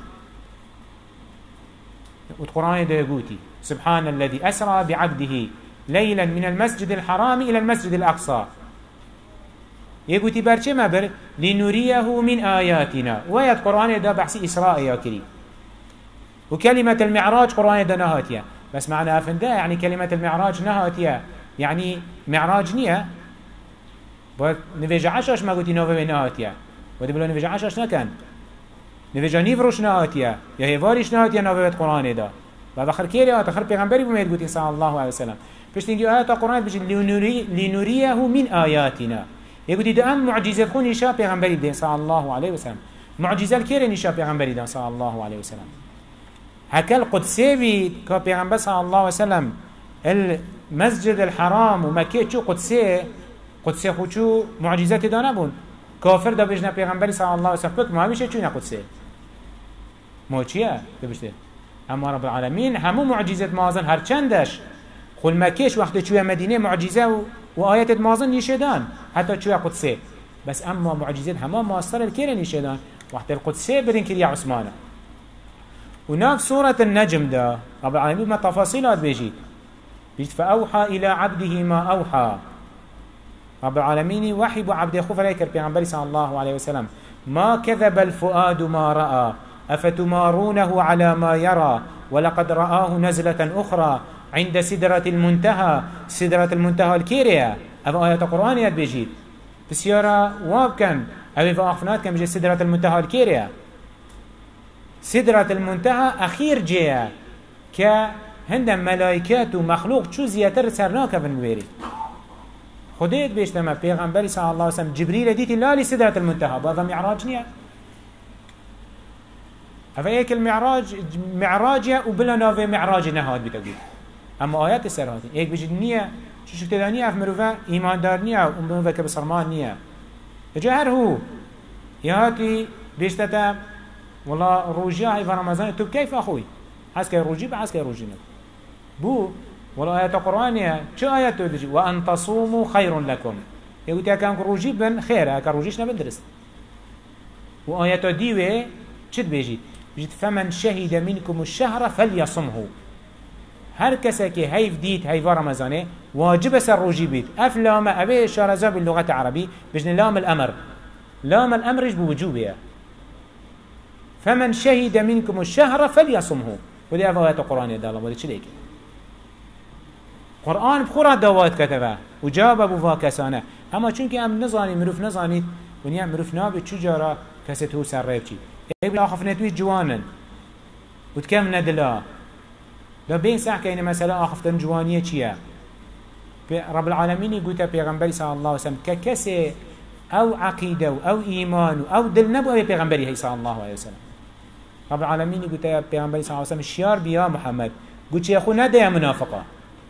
والقرآن ده يقولي سبحان الذي أسرى بعبده ليلا من المسجد الحرام إلى المسجد الأقصى يقولي برشي ما بر لنريه من آياتنا ويات قرآن ده بحث إسراء يا كريم وكلمة المعراج قرآن ده نهاتيا بس معنى أفنده يعني كلمة المعراج نهاتيا يعني معراج نية نفيجا عشاش ما قلتي نوفي نهاتيا ودي بلو نفيجا عشاش نكن نفيجا نيفروش نهاتيا يا هيفاريش نهاتيا نوفي قرآن دا بخر كيري آتا خر پیغمبری بمید قلتي صلى الله عليه وسلم پشتنگی آيات قرآن بجد لنريه من آياتنا يقولي ده ام معجزة خون نشاء پیغمبری ده صلى الله عليه وسلم معجزة الكيري نشاء پیغمبری ده صلى الله عليه وسلم هكال قدسي كبيغمبر صلى الله عليه وسلم المسجد الحرام ومكة شو قدسي خو شو معجزات دا نبون كافر دا بجنا بيغمبر صلى الله عليه وسلم بك ما بيشه شو قدسي مو چيه بيشته اما رب العالمين همو معجزات مازن هر چندش خل مكيش وقت شو مدينه معجزه وآيات مازن يشدان حتى شو قدسي بس اما معجزات هما ماستر الكيرن يشدان وقت القدسي بدين كريا عثمانه وناف سورة النجم ده رب العالمين ما تفاصيلات بيجي فأوحى إلى عبده ما أوحى رب العالمين وحي بعبد خوف عليك البيغمبر صلى الله عليه وسلم ما كذب الفؤاد ما رأى أفتمارونه على ما يرى ولقد رآه نزلة أخرى عند سدرة المنتهى سدرة المنتهى الكيريا أبا آيات القرآن يد بيجي بسيارة وابكن أبي فأخفنات كم بيجي سدرة المنتهى الكيريا سدرة المنتهى أخير جيا كهند ملائكات ومخلوق شو زياتر سرناك في النويري خديت بيشتما بيغمبري صلى الله عليه وسلم جبريل ديت الله لسدرة المنتهى بهذا معراج نيا هيك المعراج معراجيا وبلا نوفي معراج نهاد بتقول أما آيات السرهاتي هيك بيجد نيا شو شفت دانيا في مروفا إيمان دار نيا ومروفا كبصرمان نيا جهر هو يهاتي بيشتتا والله روجيا هاي في رمضان تو كيف أخوي حسك روجي بحسك روجي بو والله آيات القرآن شو آيات تودجي وأن تصوموا خير لكم يقول كان روجي بن خير كان روجيش نبندرس وآيات ديوه شد بيجي فمن شهد منكم الشهر فليصمه هر کسی که هیف دید هیف رمضانه واجب سر روجی بید افلام ابي شارزا باللغه العربيه بجن لام الامر لام الامر بوجوبه فمن شهد منكم الشهر فليصمه ودي آيات القرآن ده الله ودي چليك قرآن بخورا دوات كتبه وجاب ابو فاكسانه اما چونك ام نزاني مروف نزانيت ونيا مروف نابي چجارا کسی تو سر ريبچي اي بلا خفنتوي جوانن وتكم ندلا لو بين ساعة كأن مثلا أخفتن جوانية چيا رب العالمين يقول پیغمبري صلى الله عليه وسلم ككسي أو عقيدة أو إيمان أو دل نبو أبي پیغمبري صلى الله عليه وسلم رب العالمين يقول پیغمبري صلى الله عليه وسلم الشيار بيا محمد قلت يا أخو ندى يا منافقة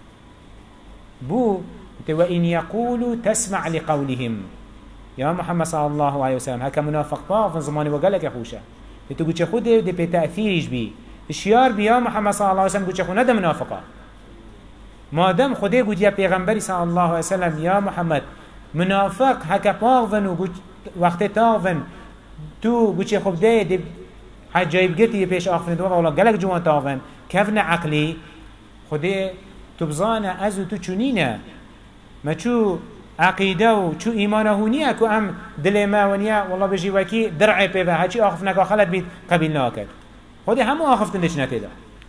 بو وإن يقولوا تسمع لقولهم يا محمد صلى الله عليه وسلم هكا منافق باف زماني وقالك يا خوشا قلت يا أخو دي بتأثيرش بي الشيار بيا محمد صلى الله عليه وسلم قلت يا أخو ندى منافقة ما دام خده قلت يا پیغمبري صلى الله عليه وسلم يا محمد منافق هكا باغفن وقلت وقت تاغفن تو قلت يا خب دي حجايب قلتي بيش آخفن دوغا والله قلق جوان تاغفن كفن عقلي خده تبزانا ازو تو چونينه ما چو عقيدة و شو إيمانه نيا كو أم دل ما ونيا والله بجي وكي درعي بيبا هاتشي آخفناك خلت بيت قبيلنا أكد خودي همو آخفتندش نتدا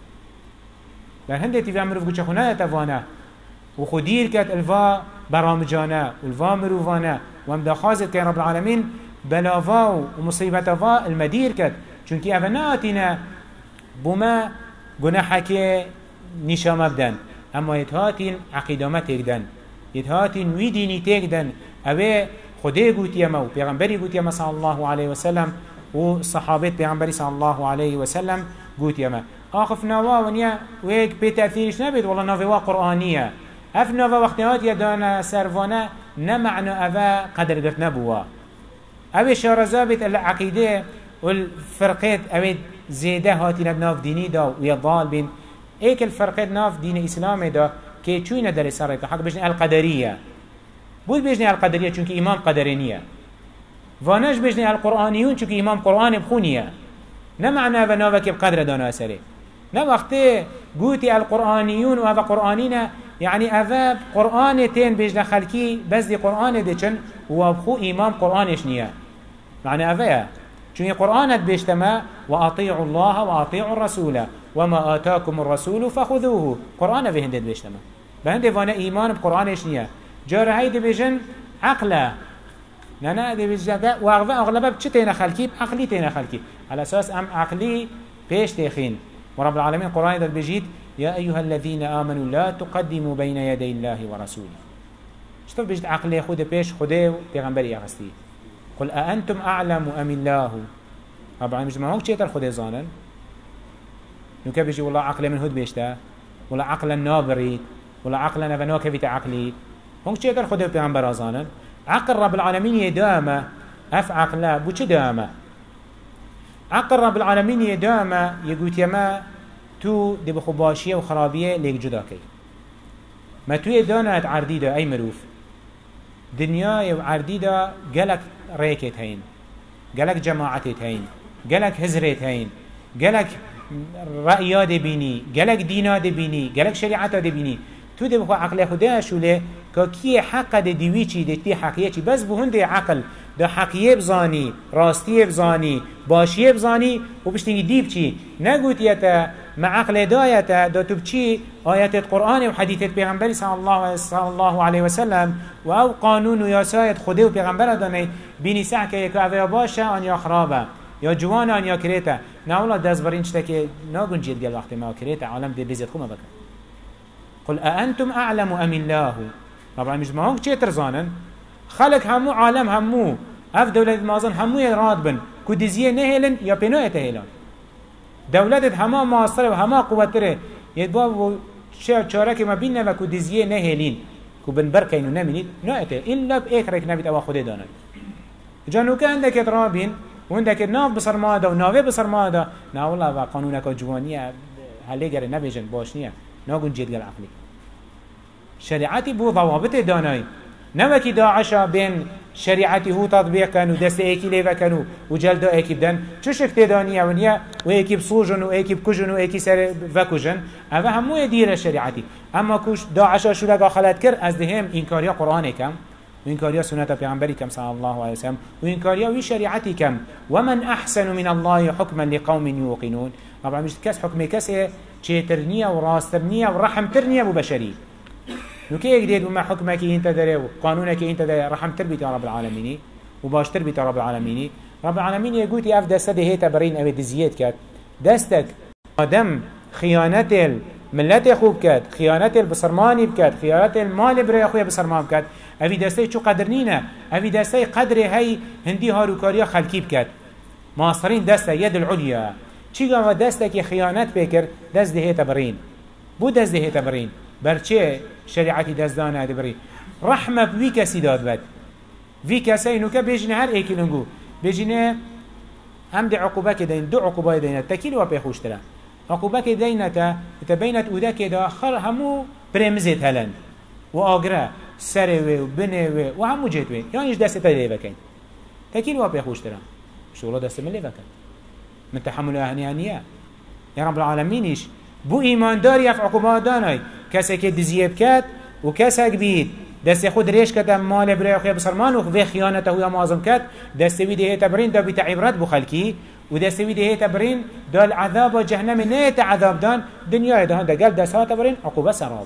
لأن هنده تيفي مروف قوشا خونه تفانا وخدير كات الفا برامجانا والفا مروفانا وامدا خازد كان رب العالمين بلافا ومصيبتفا المدير كات چونكي أفناتنا بما گناحك نشامه بدن اما يتهاتين عقيدة ما تكدن يتهاتين وي ديني تكدن اوه خده قوت يمو پیغمبری قوت يما صلى الله عليه وسلم و صحابت پیغمبری صلى الله عليه وسلم قوت يما آخف نوا ونيا ويك بتأثيرش نبيد والله نووا قرآنية اف نوا وقتهات يدانا سرفانا نمعنى اوه قدر قرت نبوا اوه شارزابت العقيدة والفرقات اوه زيده هاتين بناف ديني دا ويضال بين ايك الفرقات ناف دين اسلام دا كي چوينه در سرطة حق بجنه القدرية بود بجنه القدرية چونك امام قدرينية واناش بجنه القرآنيون چونك امام قرآن بخونية نمعنى بناوك بقدر دانا سري نا وقت قوتي القرآنيون وهذا قرآنين يعني أذاب قرآن تين بجنه خلقي بس دي قرآن دي چن وابخو امام قرآنش نية معنى أذاب چون قرآنت بيشتما وأطيعوا الله وأطيعوا الرسول وما آتاكم الرسول فخذوه قرآن في هندد بيشتما بهند فانا إيمان بقرآنش نيا جار هيد بيجن عقله نانا دي بيجن وأغلبها بچتين خلقي بعقلي تين خلقي على أساس أم عقلي بيش تيخين ورب العالمين قرآن دل بيجيد يا أيها الذين آمنوا لا تقدموا بين يدي الله ورسوله شطف بيجد عقلي خود بيش خده بيغنبري أغسطي قل أأنتم أعلم أم الله طبعا مش ما هو شيء الخدي زانن نوكا بيجي والله عقل من هود بيشتا ولا عقل النابري ولا عقل نفنوك في تعقلي هون شيء الخدي بيعمر زانن عقل رب العالمين يدامه أف عقله بوش دامه عقل رب العالمين يدامه يقول يما تو دي بخباشية وخرابية ليك جداكي ما تو يدانا عرديده أي مروف دنيا وعرديده قالك ريكت هين قالك جماعتت هين قالك هزرت هين قالك رأيات بيني قالك دينات بيني قالك شريعات بيني تو دي بخوا عقل خدا شوله كي حق دي ديويچي دي حقيقي بس بهند عقل ده حقيقي بزاني راستي بزاني باشي بزاني وبشتني ديبچي نقول يتا مع عقل دايتا ده تبچي آيات القرآن وحديث پیغمبر صلى الله عليه وسلم او قانون وياسايت خده وپیغمبر داني بيني سعك يكو اوه باشا ان يا خرابه يا جوان ان يا كريتا ناولا دزبرين چتاكي ناقن جيد قال وقت ما كريتا عالم دي بيزيد خوما بكن قل أأنتم أعلم أم الله طبعا مش ما هو چه ترزانن خلق همو عالم همو اف دولت مازن همو يراد بن كدزيه نهلن يا بينو يتهلن دولت هما ماستر و هما قوتره يدباب چارك ما بين و كدزيه نهلين كو بن بركينو نمينيد نايته الا باخرك نبيت او خده دانن جانو كان عندك ترابين وعندك ناف بصرماده وناوي بصرماده نا والله و قانونك جوانيه هلي غير نبيجن باشنيه ناقون جيد قال عقلي شريعتي بو ضوابط داناي نوكي داعشا بين شريعتي هو تطبيق كانوا دست ايكي ليفا كانوا وجلد ايكي بدن چوشك تدانيا ونيا وايكي بصوجن وايكي بكجن وايكي سر فكجن اما همو يدير شريعتي اما كوش داعشا شو لقا خلات كر از دهم انكاريا قرآن كم وإنكاريا سنة پیغمبری كم صلى الله عليه وسلم وإنكاريا وي شريعتي كم ومن أحسن من الله حكما لقوم يوقنون طبعا مش كاس حكم كاسه چهترنيا وراسترنيا ورحمترنيا ببشري نوكي جديد وما حكمك انت داري وقانونك انت داري رحمتر بيت رب العالمين وباشتر بيت رب العالمين رب العالمين يقول اف دست هيتا برين او دزيات كات دستك ادم خيانه الملت خوب كات خيانه البصرماني بكات خيانه المال بري اخويا بصرمان بكات اوي دستي شو قدرنينا اوي دستي قدر هي هندي هاروكاريا خلقي بكات ماصرين دست يد العليا چی گاوا دسته که خیانت بکر دست دهیت برین بو دست دهیت برین برچه شریعتی دست دانه برین رحمه وی کسی داد بد وی کسی اینو که بجنه هر ایکی لنگو بجنه هم ده عقوبه که دین دو عقوبه دینه تکیل و پیخوشتره عقوبه که دینه تا بینت اوده که دا خر همو برمزت هلن و آگره سره و بنه و همو جیت وی یعنیش دست تا لیوه کن تکیل و پیخوشتره شغله دست من لیوه کن من تحمل أهنيانية يا رب العالمينش بو إيمان داري في عقوبات داناي كسك دزيب كات وكسك بيت دست خود ريش كتا مال برای خوی بسرمان و خوی خیانته و یا معظم کت دست وی ده تبرین دا بیت عبرت بخلکی و دست وی ده تبرین دا العذاب و جهنم نیت عذاب دان دنیا ده دا قل دست ها تبرین عقوبه سراب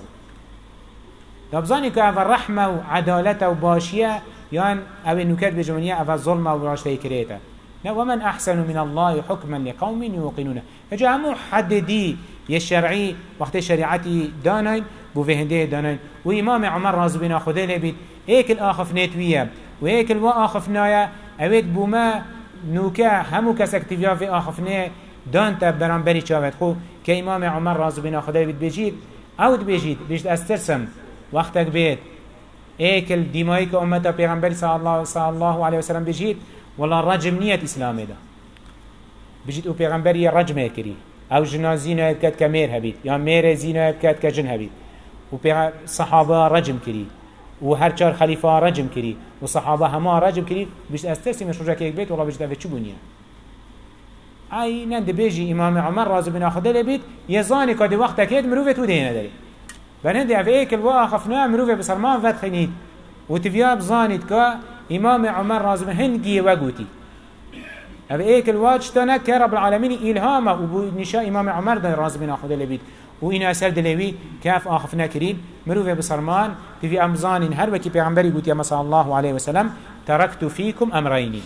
دابزانی که اول رحمه و عدالت و باشیه یان او نکت بجمعنیه اول ظلم و راشته کریتا ومن أحسن من الله حكما لقوم يوقنون هجا همو حددي يشرعي وقت شريعتي دانين بوفهنده دانين وإمام عمر رازو بنا خده لبيت هيك الآخف نيتوية وهيك الواخف نايا اويت بوما نوكا همو كسكتفيا في آخفنه دانتا برانبري چاوت خو كإمام عمر رازو بنا خده لبيت بيجيد عود بيجيد بيجد استرسم وقتك بيت هيك الدمائي كأمتا پیغمبر صلى الله عليه وسلم بيجيد والله رجم نية إسلامي ده بجد او پیغمبری رجمه کری او جنازینه بکد که میر هبید یا میر زینه بکد که جن هبید و صحابه رجم کری و هر چار خلیفه رجم کری و صحابه همه رجم کری بجد استرسی مشروجه که یک بیت والله بجد اوه چو بونیه ای نند بیجی امام عمر رازو بنا خده لبید یزانی که ده وقت اکید مروفه تو دینه داری بنند اوه ایکل و آخفناه مروفه بسرمان ود خینید و تفیاب زانید که امام عمر رازو بنا هنگی وگوتی هذا ايك الواج تانا كرب العالمين إلهامه وبنشاء إمام عمر ده راز بنا خده لبيت وإنا سرد لوي كاف آخفنا كريم مروفه بصرمان في أمزان هر وكي پیغمبري قلت يا مساء الله عليه وسلم تركت فيكم أمرين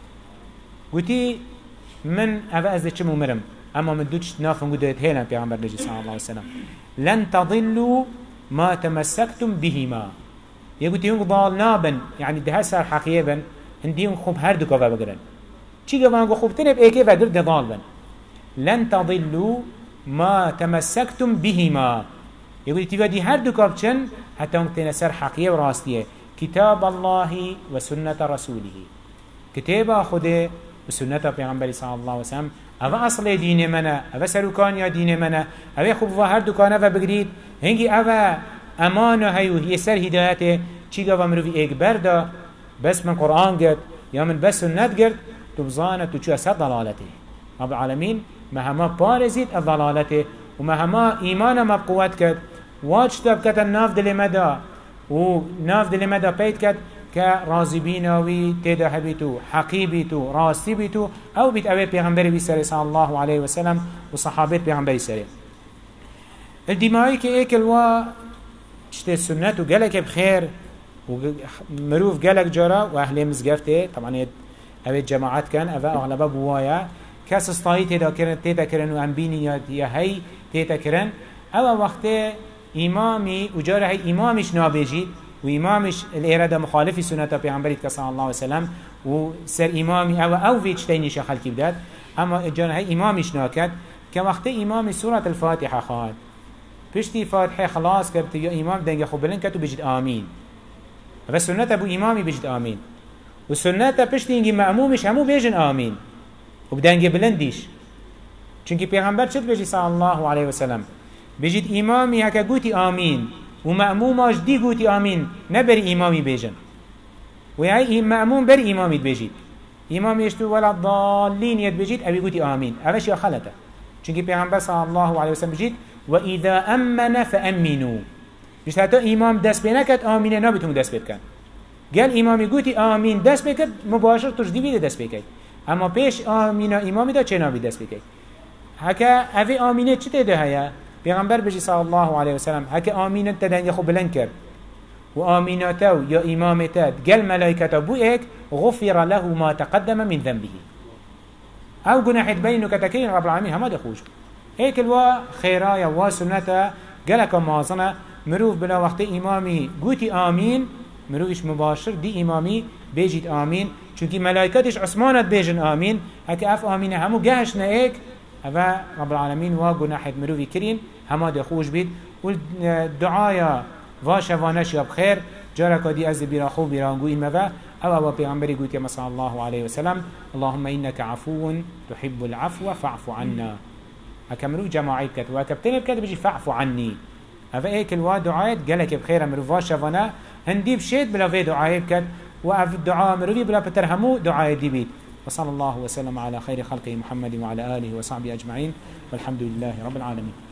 قلتي من أفا أزد چمو مرم أما من دوش نافن قدرت هيلا پیغمبر نجي صلى الله عليه وسلم لن تضلوا ما تمسكتم بهما يقولتي هنك ضال نابن يعني ده سر حقيبا هنديهم خوب هر دو كفا بقرن چی گوانگو خوبتنه بایکه و گرد ضال بن لن تضلوا ما تمسكتم بهما يقول تيجي هر دو كابچن حتى انتنا سر حقيقة وراستيه كتاب الله وسنة رسوله كتاب خده وسنة پیغمبر صلى الله عليه وسلم اوه اصل دين منا اوه سروكان يا دين منا اوه خوب و هر دو كانه و بگرید هنگی اوه امان هيو هي سر هدايته چی گوا مروی ایک بردا بس من قرآن گرد یا من بس سنت گرد تبزانه تشو أسد ضلالته رب العالمين مهما بارزيت الضلالته ومهما إيمانا ما بقوات كد واجتب كت الناف دل مدى وناف دل مدى بيت كد كرازبيناوي تيدا هبيتو حقيبيتو راسيبيتو أو بيت أبي بيغمبري بيسري صلى الله عليه وسلم وصحابات بيغمبري سري الدمائي كإيك الوا اشتى السنة وقالك بخير ومروف قالك جارا وأهل مزقفته طبعا اوه جماعت کن اوه اغلبه بوایا کس استایی تیتا کرن و انبینی یا هی تیتا کرن اوه وقت امامی و جاره هی امامش نابیجید و امامش الاراده مخالفی سنت پیغمبریت که صلی الله علیه وسلم و سر امامی او ویچتینیش خلقی بداد اما جاره هی امامش ناکد که وقت امام سورة الفاتحه خواهد پشتی فاتحه خلاص کرد یا امام دنگ خوب بلند کرد و بجد آمین و سنت ابو امامی بجد آمین والسنة بشتينجي مأمومش همو بيجن آمين وبدانجي بلنديش چونكي پیغمبر چد بيجي صلى الله عليه وسلم بيجيد إمامي هكا قوتي آمين ومأموماش دي قوتي آمين نبري إمامي بيجن ويهي مأموم بري إمامي بيجيد إمامي يشتو ولا ضالين يد بيجيد أبي قوتي آمين أفش يا خلطة چونكي پیغمبر صلى الله عليه وسلم بيجيد وإذا أمن فأمنوا بيجت حتى إمام دست بينكت آمين نابتهم دست بينكت قال امامي قوتي آمين دست بكت مباشر تجديبي دست بكت اما پیش آمين امامي دا چه نابي دست بكت هكا اوه آمينه چه تده هيا پیغمبر بجي صلى الله عليه وسلم هكا آمينه تدن يخو بلن كر و آميناتو يا امامتات قال ملايكتو بو ايك غفر له ما تقدم من ذنبه او قناحت بينو كتكين رب العالمين هما دخوش ايك الوا خيرايا واسنتا قالك مازنه مروف بلا وقت امامي قوتي آمين مروفش مباشر دي امامي بيجيت آمين چونكي ملايكتش عثمانت بيجن آمين هكا اف آمين همو قهشنا ايك هذا رب العالمين وقناحت مروفي كرين هما دخوش بيت والدعايا واشا وانشيا بخير جارك دي از براخو برانقو إما او بيغمبري قلت يا صلى الله عليه وسلم اللهم إنك عفو تحب العفو فاعف عنا هكا مروف جماعيت كت وهكا بتنب كت بيجي فاعف عني هذا ايك الوا دعايت قالك بخير مروف واشا وانا هندي بشيت بلا في دعاء بكت وأف الدعاء مروي بلا بترهمو دعاء ديبيت وصلى الله وسلم على خير خلقه محمد وعلى آله وصحبه أجمعين والحمد لله رب العالمين.